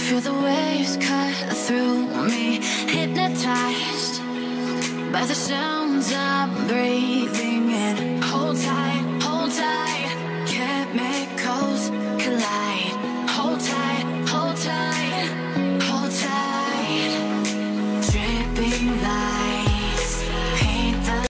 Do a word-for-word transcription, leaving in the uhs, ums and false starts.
Feel the waves cut through me, hypnotized by the sounds I'm breathing in. Hold tight, hold tight, can't make